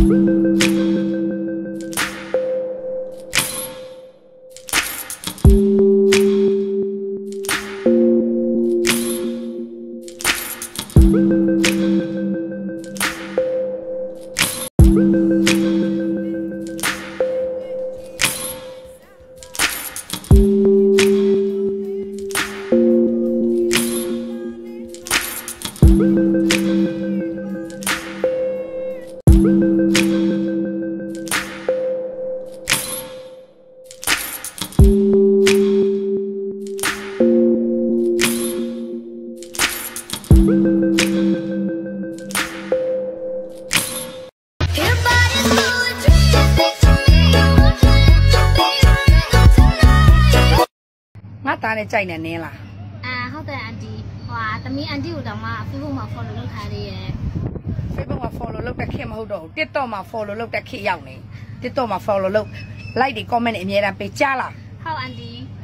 ใจเนี่ยนี่ล่ะเขาแต่อันดีว่าแต่มีอันที่อยู่แต่มาฟิบุมา follow ลูกค้าดีฟิบุมา follow ลูกแต่เข้มเขาดอกติดต่อมา follow ลูกแต่ขี้ยาวนี่ติดต่อมา follow ลูกไล่ดีคอมเมนต์เอ็มยังไปจ้าล่ะเขาอันดี